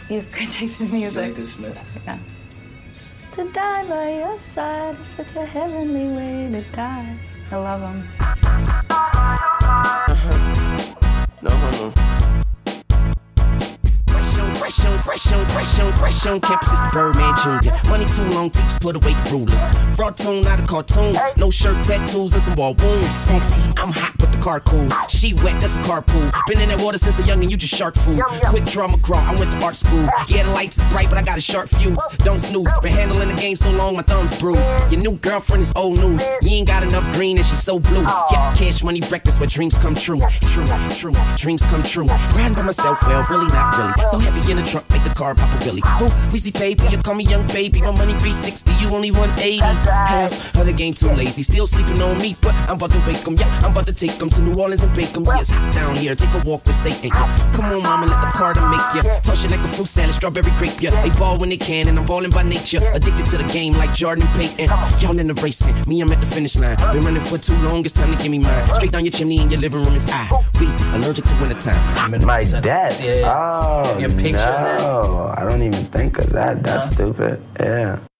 You have good taste in You music. like the Smiths? Yeah. To die by your side is such a heavenly way to die. I love them. No homo. Fresh on campus, it's the Birdman Jr. Money too long, teachers put away the rulers. Fraud tune, not a cartoon. No shirt, tattoos, and some ball wounds. Sexy. I'm hot, but the car cool. She wet, that's a carpool. Been in that water since a youngin', you just shark food. Quick draw McGraw, I went to art school. Yeah, the lights is bright, but I got a sharp fuse. Don't snooze, been handling the game so long, my thumb's bruised. Your new girlfriend is old news. You ain't got enough green and she's so blue. Yeah, cash money reckless where dreams come true. True, dreams come true. Riding by myself, well, really not really. So heavy in the trunk, make the car pop a Billy. Oh, Weezy baby, you call me young baby. My money 360, you only 180. Half of the game too lazy, still sleeping on me, but I'm about to wake 'em. Yeah, I'm about to take 'em to New Orleans and bake 'em. Yeah, it's hot down here, take a walk with Satan. Yeah, come on, mama, let the Carter make ya. Toss you like a fruit salad, strawberry grape. Yeah, they ball when they can, and I'm balling by nature. Addicted to the game like Jordan and Payton. Y'all in the racing, me, I'm at the finish line. Been running for too long, it's time to give me mine. Straight down your chimney in your living room is I. Weezy, allergic to wintertime. My dad? Yeah. Oh, Your picture of that? no. I don't even think of that. That's stupid. Yeah.